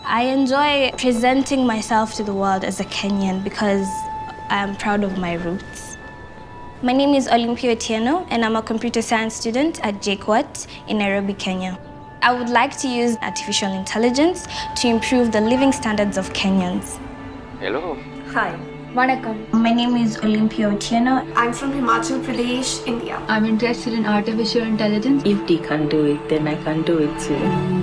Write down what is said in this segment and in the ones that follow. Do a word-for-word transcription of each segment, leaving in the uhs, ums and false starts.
I enjoy presenting myself to the world as a Kenyan because I'm proud of my roots. My name is Olympiah Otieno, and I'm a computer science student at J K U A T in Nairobi, Kenya. I would like to use artificial intelligence to improve the living standards of Kenyans. Hello. Hi. Vanakkam. My name is Olympiah Otieno. I'm from Himachal Pradesh, India. I'm interested in artificial intelligence. If they can do it, then I can do it too.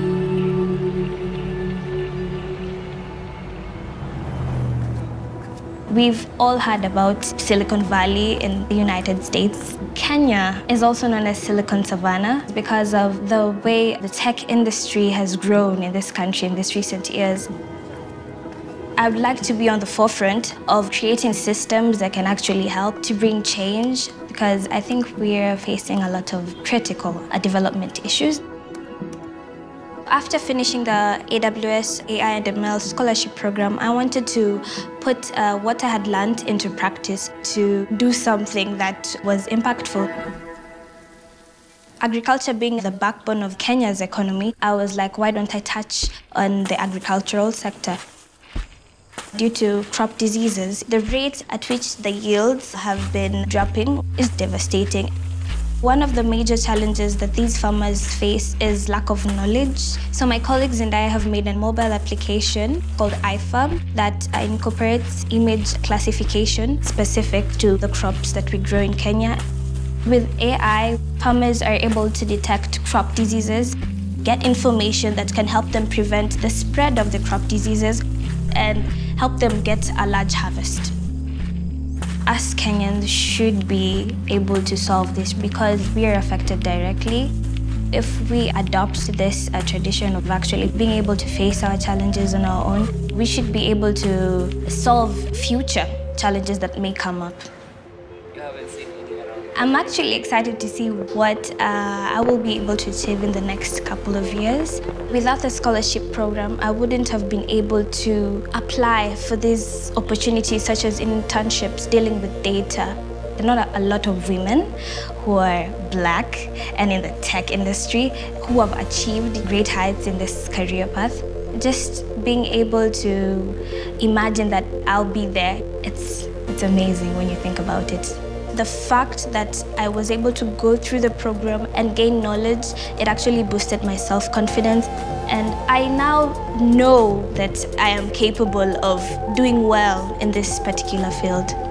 We've all heard about Silicon Valley in the United States. Kenya is also known as Silicon Savannah because of the way the tech industry has grown in this country in these recent years. I would like to be on the forefront of creating systems that can actually help to bring change because I think we're facing a lot of critical development issues. After finishing the A W S A I M L Scholarship program, I wanted to put uh, what I had learned into practice to do something that was impactful. Agriculture being the backbone of Kenya's economy, I was like, why don't I touch on the agricultural sector? Due to crop diseases, the rate at which the yields have been dropping is devastating. One of the major challenges that these farmers face is lack of knowledge. So my colleagues and I have made a mobile application called iFARM that incorporates image classification specific to the crops that we grow in Kenya. With A I, farmers are able to detect crop diseases, get information that can help them prevent the spread of the crop diseases, and help them get a large harvest. Us Kenyans should be able to solve this because we are affected directly. If we adopt this uh, tradition of actually being able to face our challenges on our own, we should be able to solve future challenges that may come up. I'm actually excited to see what uh, I will be able to achieve in the next couple of years. Without the scholarship program, I wouldn't have been able to apply for these opportunities such as internships dealing with data. There are not a, a lot of women who are Black and in the tech industry who have achieved great heights in this career path. Just being able to imagine that I'll be there, it's, it's amazing when you think about it. The fact that I was able to go through the program and gain knowledge, it actually boosted my self-confidence. And I now know that I am capable of doing well in this particular field.